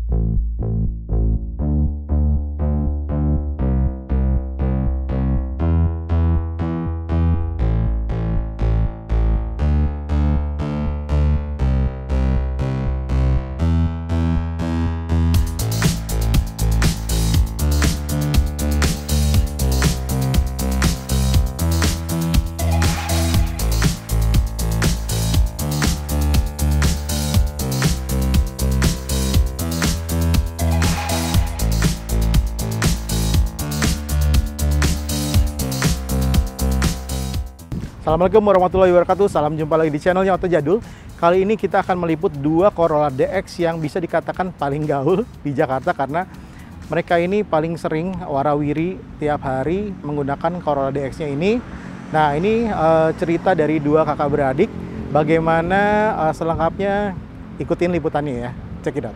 Assalamualaikum warahmatullahi wabarakatuh. Salam jumpa lagi di channelnya Oto Jadul. Kali ini kita akan meliput dua Corolla DX yang bisa dikatakan paling gaul di Jakarta karena mereka ini paling sering warawiri tiap hari menggunakan Corolla DX-nya ini. Nah, ini cerita dari dua kakak beradik. Bagaimana selengkapnya, ikutin liputannya ya. Check it out.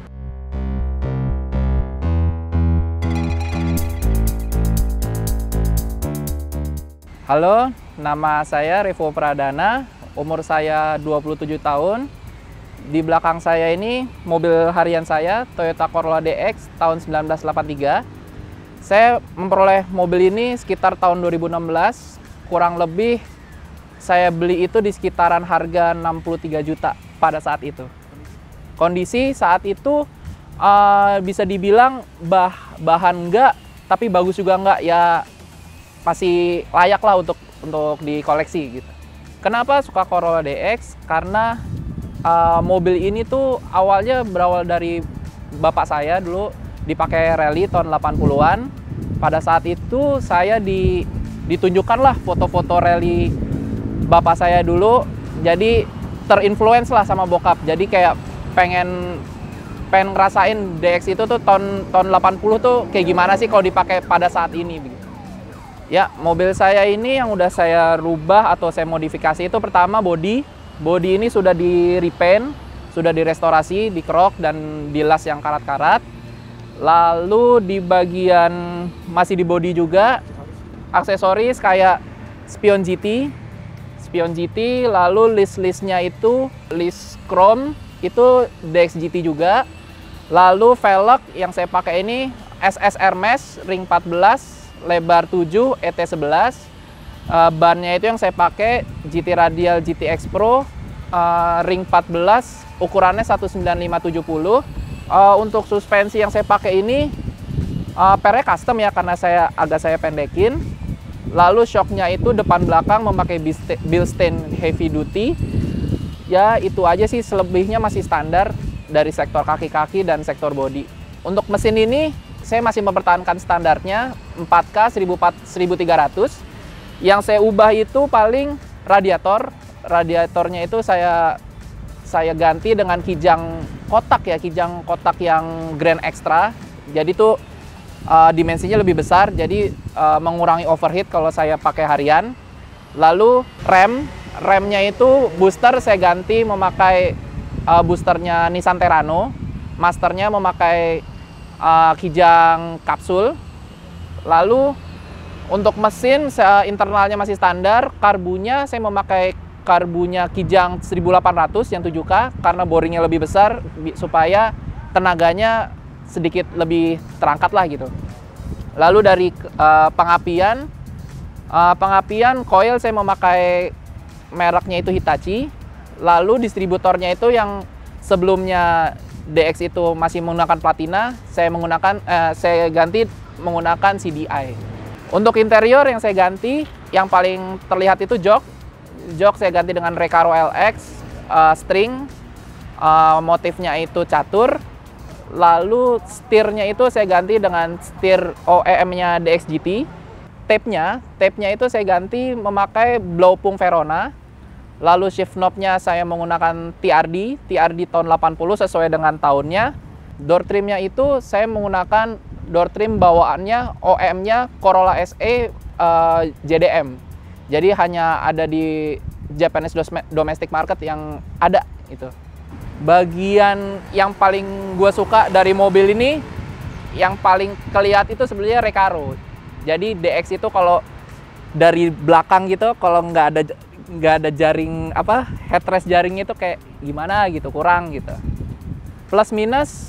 Halo, nama saya Revo Pradana, umur saya 27 tahun. Di belakang saya ini mobil harian saya, Toyota Corolla DX tahun 1983. Saya memperoleh mobil ini sekitar tahun 2016, kurang lebih saya beli itu di sekitaran harga 63 juta pada saat itu. Kondisi saat itu bisa dibilang bahan enggak, tapi bagus juga enggak, ya masih layak lah untuk dikoleksi gitu. Kenapa suka Corolla DX? Karena mobil ini tuh awalnya berawal dari bapak saya dulu dipakai rally tahun 80-an. Pada saat itu saya ditunjukkan lah foto-foto rally bapak saya dulu. Jadi terinfluence lah sama bokap. Jadi kayak pengen ngerasain DX itu tuh tahun 80 tuh kayak gimana sih kalau dipakai pada saat ini begitu. Ya, mobil saya ini yang udah saya rubah atau saya modifikasi itu pertama bodi. Bodi ini sudah di repaint, sudah direstorasi, dikerok dan dilas yang karat-karat. Lalu di bagian masih di bodi juga aksesoris kayak spion GT, lalu list-listnya itu list chrome itu DX GT juga. Lalu velg yang saya pakai ini SS Hermes ring 14 lebar 7 ET11. Bannya itu yang saya pakai GT Radial GTX Pro ring 14, ukurannya 195/70. Untuk suspensi yang saya pakai ini pernya custom ya, karena saya pendekin. Lalu shocknya itu depan belakang memakai Bilstein heavy duty. Ya itu aja sih, selebihnya masih standar dari sektor kaki-kaki dan sektor bodi. Untuk mesin ini saya masih mempertahankan standarnya 4K 1300. Yang saya ubah itu paling radiatornya itu saya ganti dengan kijang kotak ya, kijang kotak yang Grand Extra. Jadi tuh dimensinya lebih besar, jadi mengurangi overheat kalau saya pakai harian. Lalu remnya itu booster saya ganti memakai boosternya Nissan Terrano, masternya memakai kijang kapsul. Lalu untuk mesin internalnya masih standar, karbunya saya memakai karbunya kijang 1800 yang 7K karena boringnya lebih besar supaya tenaganya sedikit lebih terangkat lah gitu. Lalu dari pengapian coil saya memakai mereknya itu Hitachi. Lalu distributornya itu yang sebelumnya DX itu masih menggunakan platina, saya ganti menggunakan CDI. Untuk interior yang saya ganti, yang paling terlihat itu jok saya ganti dengan Recaro LX string, motifnya itu catur. Lalu setirnya itu saya ganti dengan setir OEM-nya DX GT. Tape-nya itu saya ganti memakai Blaupung Verona. Lalu shift knob-nya saya menggunakan TRD tahun 80 sesuai dengan tahunnya. Door trim-nya itu saya menggunakan door trim bawaannya OEM-nya Corolla SE JDM. Jadi hanya ada di Japanese domestic market yang ada itu. Bagian yang paling gue suka dari mobil ini, yang paling kelihatan itu sebenarnya Recaro. Jadi DX itu kalau dari belakang gitu, kalau nggak ada jaring headrest jaringnya itu kayak gimana gitu, kurang gitu. Plus minus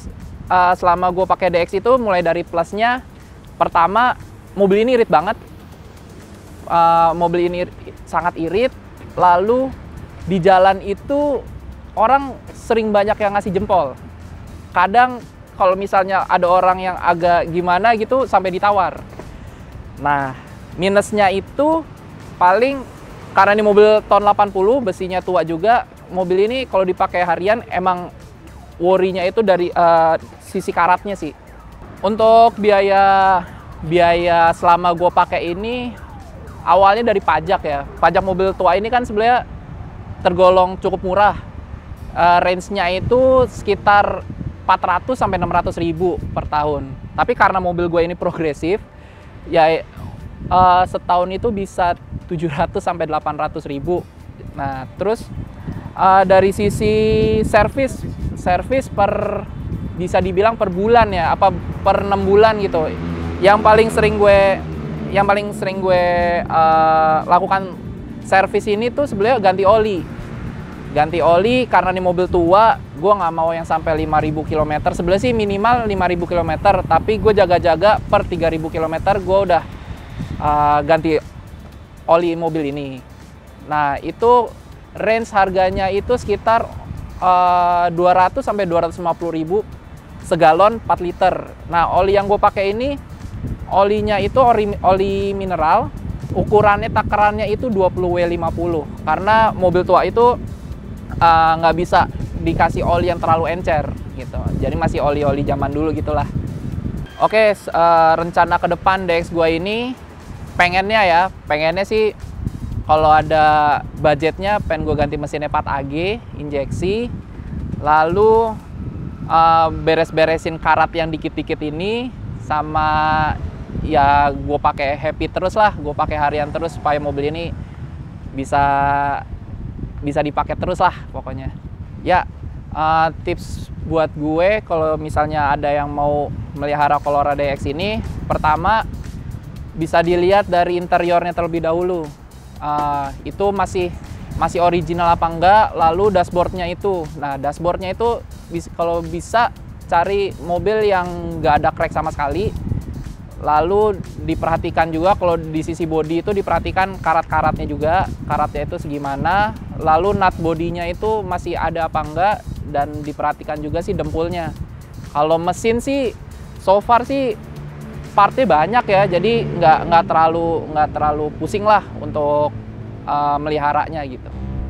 selama gue pakai DX itu mulai dari plusnya, pertama mobil ini irit banget. Mobil ini sangat irit. Lalu di jalan itu orang sering banyak yang ngasih jempol. Kadang kalau misalnya ada orang yang agak gimana gitu sampai ditawar. Nah, minusnya itu paling karena ini mobil tahun 80, besinya tua juga. Mobil ini kalau dipakai harian emang worry-nya itu dari sisi karatnya sih. Untuk biaya selama gue pakai ini awalnya dari pajak ya. Pajak mobil tua ini kan sebenarnya tergolong cukup murah. Range-nya itu sekitar 400 sampai 600 ribu per tahun. Tapi karena mobil gue ini progresif, ya setahun itu bisa 700 sampai 800 ribu. Nah, terus dari sisi servis bisa dibilang per bulan ya, apa per 6 bulan gitu. Yang paling sering gue lakukan servis ini tuh sebenarnya ganti oli. Ganti oli karena ini mobil tua, gue nggak mau yang sampai 5.000 km. Sebenarnya sih minimal 5.000 km, tapi gue jaga-jaga per 3.000 km gue udah ganti oli mobil ini. Nah, itu range harganya itu sekitar 200 sampai 250 ribu segalon 4 liter. Nah, oli yang gue pakai ini, olinya itu oli mineral, ukurannya takarannya itu 20W50. Karena mobil tua itu nggak bisa dikasih oli yang terlalu encer gitu. Jadi masih oli-oli zaman dulu gitulah. Oke, rencana ke depan DX gue ini pengennya sih kalau ada budgetnya pengen gue ganti mesinnya 4AG injeksi, lalu beres-beresin karat yang dikit-dikit ini, sama ya gue pakai happy terus lah, gue pakai harian terus supaya mobil ini bisa dipakai terus lah pokoknya. Ya, tips buat gue kalau misalnya ada yang mau melihara Corolla DX ini, pertama bisa dilihat dari interiornya terlebih dahulu. Itu masih original apa enggak, lalu dashboardnya itu. Nah, dashboardnya itu kalau bisa cari mobil yang nggak ada crack sama sekali. Lalu diperhatikan juga kalau di sisi bodi itu diperhatikan karat-karatnya juga, karatnya itu segimana. Lalu nut bodinya itu masih ada apa enggak, dan diperhatikan juga sih dempulnya. Kalau mesin sih so far sih partnya banyak ya, jadi nggak terlalu pusing lah untuk meliharanya gitu.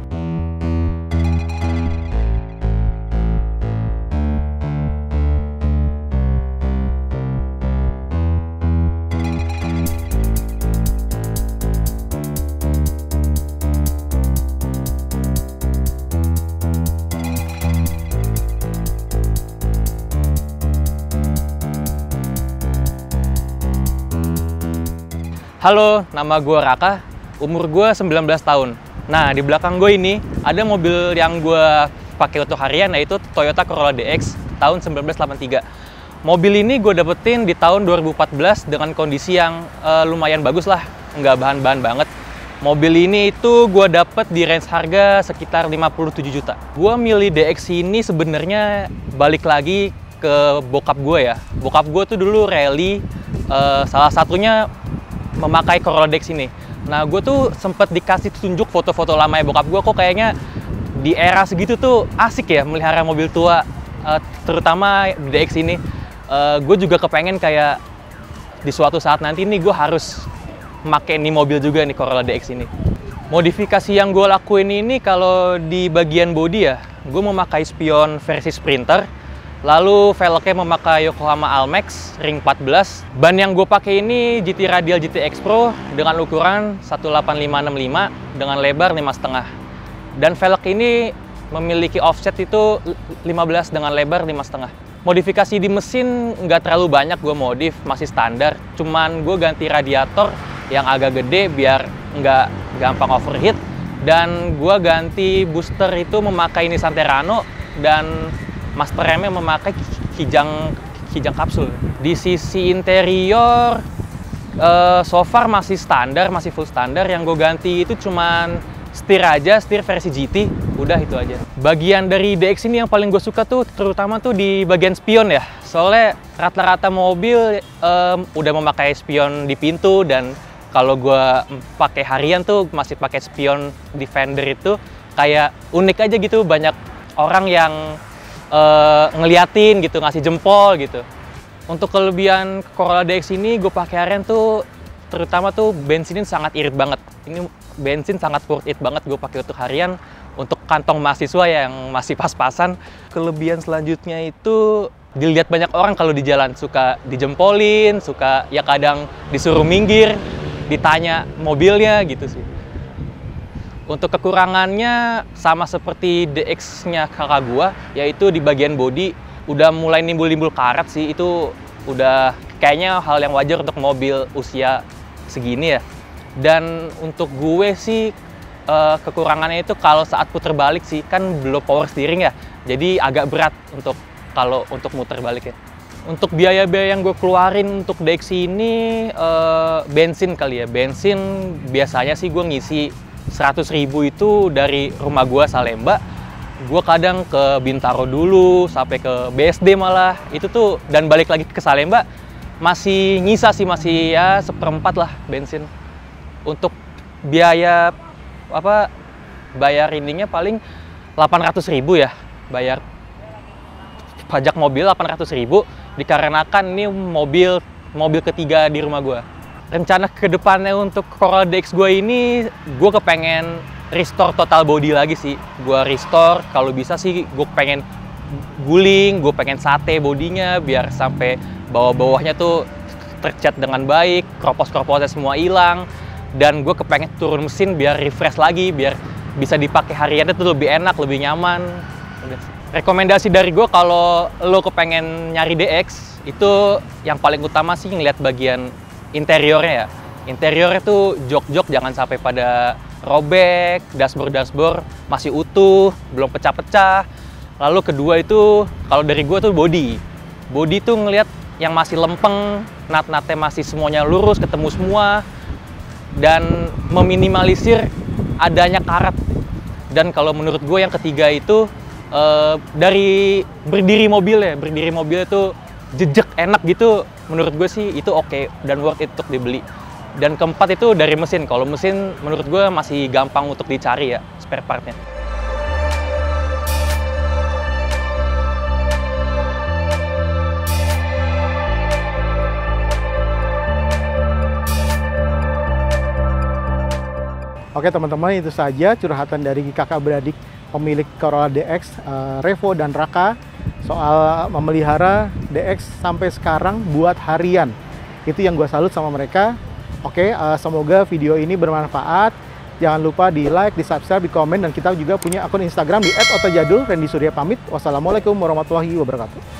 Halo, nama gue Raka, umur gue 19 tahun. Nah, di belakang gue ini ada mobil yang gue pakai untuk harian, yaitu Toyota Corolla DX tahun 1983. Mobil ini gue dapetin di tahun 2014 dengan kondisi yang lumayan bagus lah, nggak bahan-bahan banget. Mobil ini itu gue dapet di range harga sekitar 57 juta. Gue milih DX ini sebenarnya balik lagi ke bokap gue ya. Bokap gue tuh dulu rally, salah satunya memakai Corolla DX ini. Nah, gue tuh sempet dikasih tunjuk foto-foto lamanya bokap gue, kok kayaknya di era segitu tuh asik ya melihara mobil tua, terutama DX ini. Gue juga kepengen kayak di suatu saat nanti nih gue harus pakai nih mobil juga nih, Corolla DX ini. Modifikasi yang gue lakuin ini kalau di bagian bodi ya, gue memakai spion versi Sprinter. Lalu velgnya memakai Yokohama Almex ring 14. Ban yang gue pakai ini GT Radial GT X Pro dengan ukuran 18565 dengan lebar 5,5. Dan velg ini memiliki offset itu 15 dengan lebar 5,5. Modifikasi di mesin nggak terlalu banyak gue modif, masih standar. Cuman gue ganti radiator yang agak gede biar nggak gampang overheat. Dan gue ganti booster itu memakai Nissan Terrano, dan master remnya memakai kijang kapsul. Di sisi interior, so far masih standar, masih full standar. Yang gue ganti itu cuman setir aja, setir versi GT. Udah itu aja. Bagian dari DX ini yang paling gue suka tuh terutama tuh di bagian spion ya. Soalnya rata-rata mobil udah memakai spion di pintu, dan kalau gue pakai harian tuh masih pakai spion di fender. Itu kayak unik aja gitu, banyak orang yang ngeliatin gitu, ngasih jempol gitu. Untuk kelebihan Corolla DX ini gue pakai harian tuh terutama tuh bensinnya sangat irit banget. Ini bensin sangat worth it banget gue pakai untuk harian. Untuk kantong mahasiswa yang masih pas-pasan. Kelebihan selanjutnya itu dilihat banyak orang kalau di jalan, suka dijempolin, suka ya kadang disuruh minggir, ditanya mobilnya gitu sih. Untuk kekurangannya sama seperti DX-nya kakak gua, yaitu di bagian bodi udah mulai nimbul-nimbul karat sih. Itu udah kayaknya hal yang wajar untuk mobil usia segini ya. Dan untuk gue sih kekurangannya itu kalau saat puter balik sih, kan belum power steering ya, jadi agak berat untuk muter balik ya. Untuk biaya-biaya yang gue keluarin untuk DX ini bensin kali ya. Bensin biasanya sih gue ngisi 100.000 itu dari rumah gue Salemba. Gue kadang ke Bintaro dulu sampai ke BSD malah itu tuh, dan balik lagi ke Salemba masih nyisa sih, masih ya 1/4 lah bensin. Untuk biaya bayar ininya paling 800.000 ya, bayar pajak mobil 800.000, dikarenakan ini mobil ketiga di rumah gue. Rencana kedepannya untuk Corolla DX gue ini, gue kepengen restore total body lagi sih. Gue restore, kalau bisa sih gue pengen guling, gue pengen sate bodinya biar sampai bawah-bawahnya tuh tercat dengan baik, kropos-kroposnya semua hilang. Dan gue kepengen turun mesin biar refresh lagi, biar bisa dipakai hariannya tuh lebih enak, lebih nyaman. Udah. Rekomendasi dari gue kalau lo kepengen nyari DX, itu yang paling utama sih ngeliat bagian interiornya ya. Interiornya tuh jok-jok jangan sampai pada robek, dashboard masih utuh, belum pecah-pecah. Lalu kedua itu kalau dari gue tuh body. Body tuh ngeliat yang masih lempeng, nat-natnya masih semuanya lurus, ketemu semua. Dan meminimalisir adanya karat. Dan kalau menurut gue yang ketiga itu dari berdiri mobilnya itu jejak enak gitu. Menurut gue sih itu oke dan worth it untuk dibeli. Dan keempat itu dari mesin. Kalau mesin menurut gue masih gampang untuk dicari ya spare partnya. Oke teman-teman, itu saja curhatan dari kakak beradik pemilik Corolla DX, Revo dan Raka, soal memelihara DX sampai sekarang buat harian. Itu yang gue salut sama mereka. Oke, semoga video ini bermanfaat. Jangan lupa di like, di subscribe, di komen, dan kita juga punya akun Instagram di @otojadul. Randy Surya pamit. Wassalamualaikum warahmatullahi wabarakatuh.